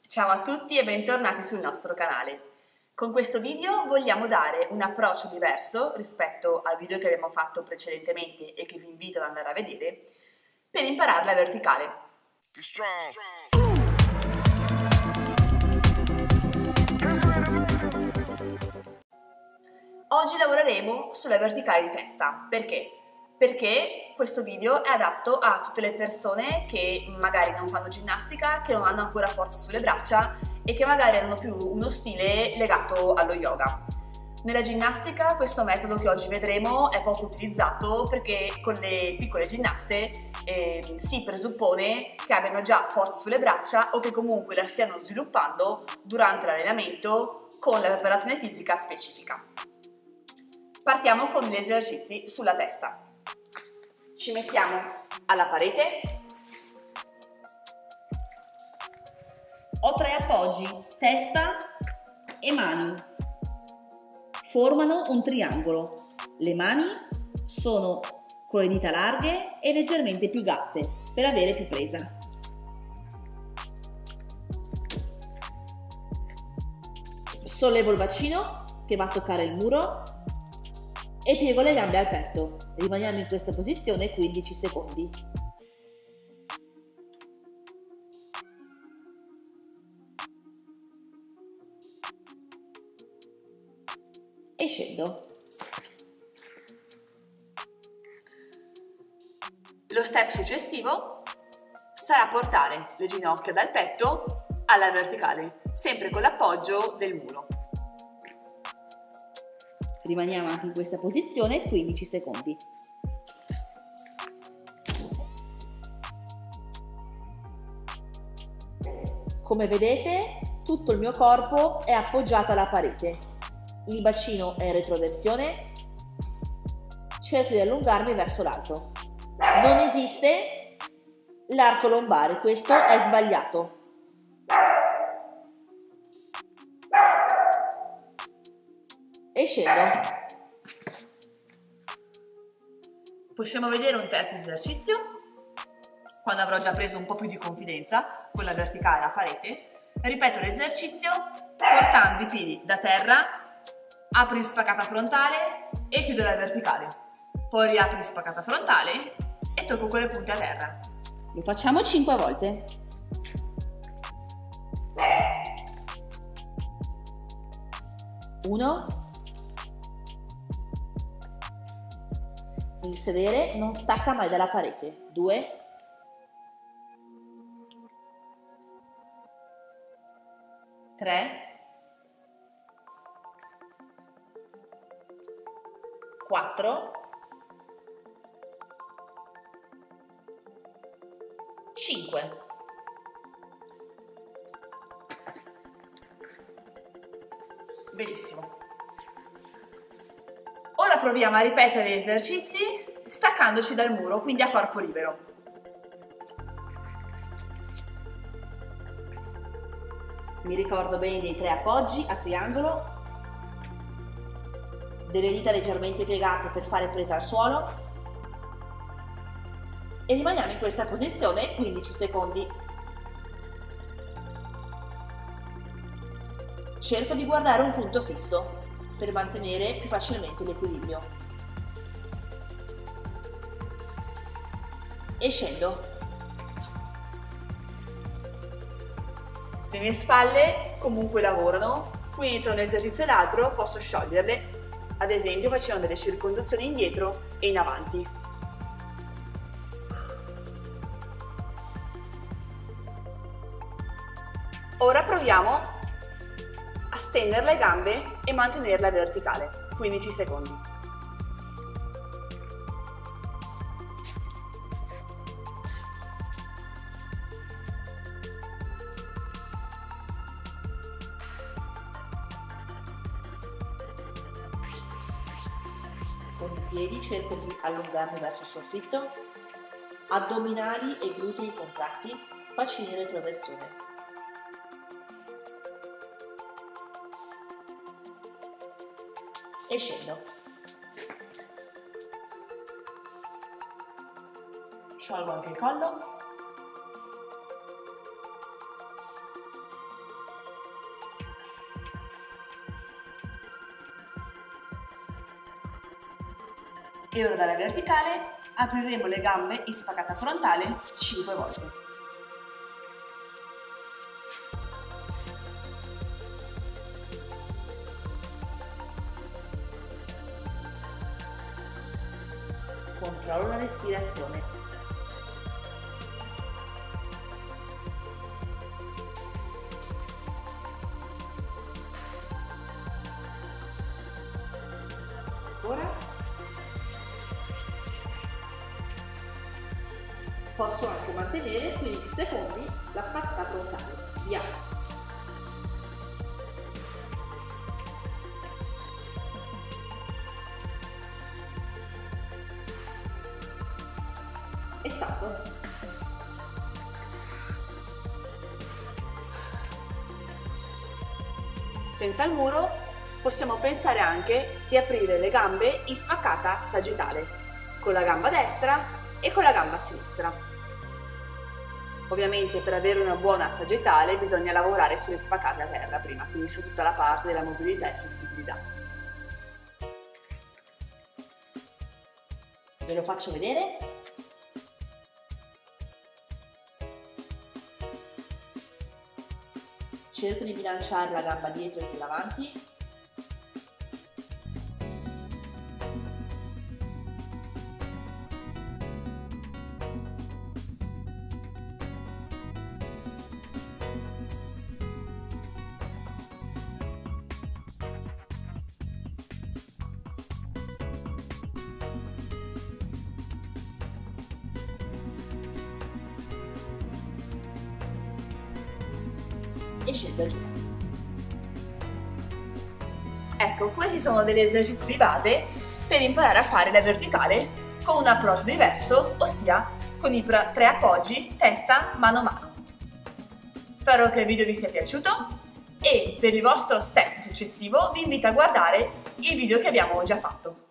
Ciao a tutti e bentornati sul nostro canale. Con questo video vogliamo dare un approccio diverso rispetto al video che abbiamo fatto precedentemente e che vi invito ad andare a vedere per imparare la verticale. Oggi lavoreremo sulla verticale di testa. Perché? Perché questo video è adatto a tutte le persone che magari non fanno ginnastica, che non hanno ancora forza sulle braccia e che magari hanno più uno stile legato allo yoga. Nella ginnastica questo metodo che oggi vedremo è poco utilizzato perché con le piccole ginnaste si presuppone che abbiano già forza sulle braccia o che comunque la stiano sviluppando durante l'allenamento con la preparazione fisica specifica. Partiamo con gli esercizi sulla testa. Ci mettiamo alla parete. Ho 3 appoggi, testa e mani. Formano un triangolo. Le mani sono con le dita larghe e leggermente più gatte per avere più presa. Sollevo il bacino che va a toccare il muro e piego le gambe al petto. Rimaniamo in questa posizione 15 secondi. E scendo. Lo step successivo sarà portare le ginocchia dal petto alla verticale, sempre con l'appoggio del muro. Rimaniamo anche in questa posizione 15 secondi. Come vedete, tutto il mio corpo è appoggiato alla parete. Il bacino è in retroversione. Cerco di allungarmi verso l'alto. Non esiste l'arco lombare, questo è sbagliato. E scendo. Possiamo vedere un terzo esercizio quando avrò già preso un po' più di confidenza con la verticale alla parete. Ripeto l'esercizio portando i piedi da terra, apro in spaccata frontale e chiudo la verticale, poi riapro in spaccata frontale e tocco con le punte a terra. Lo facciamo 5 volte. Uno. Il sedere non stacca mai dalla parete. 2. 3. 4. 5. Benissimo. Ora proviamo a ripetere gli esercizi staccandoci dal muro, quindi a corpo libero. Mi ricordo bene dei 3 appoggi a triangolo, delle dita leggermente piegate per fare presa al suolo e rimaniamo in questa posizione 15 secondi. Cerco di guardare un punto fisso per mantenere più facilmente l'equilibrio. E scendo. Le mie spalle comunque lavorano, quindi tra un esercizio e l'altro posso scioglierle, ad esempio facendo delle circonduzioni indietro e in avanti. Ora proviamo a stendere le gambe e mantenerla verticale, 15 secondi. Con i piedi cerco di allungarmi verso il soffitto, addominali e glutei contratti, bacini in retroversione. E scendo. Sciolgo anche il collo. E ora dalla verticale apriremo le gambe in spaccata frontale 5 volte. Controllo la respirazione. Ora posso anche mantenere 15 secondi la spaccata frontale. Via! È stato. Senza il muro possiamo pensare anche di aprire le gambe in spaccata sagittale, con la gamba destra e con la gamba sinistra. Ovviamente per avere una buona sagittale bisogna lavorare sulle spaccate a terra prima, quindi su tutta la parte della mobilità e flessibilità. Ve lo faccio vedere? Cerco di bilanciare la gamba dietro e quella avanti. E scendo giù. Ecco, questi sono degli esercizi di base per imparare a fare la verticale con un approccio diverso, ossia con i 3 appoggi testa, mano, mano. Spero che il video vi sia piaciuto e per il vostro step successivo vi invito a guardare il video che abbiamo già fatto.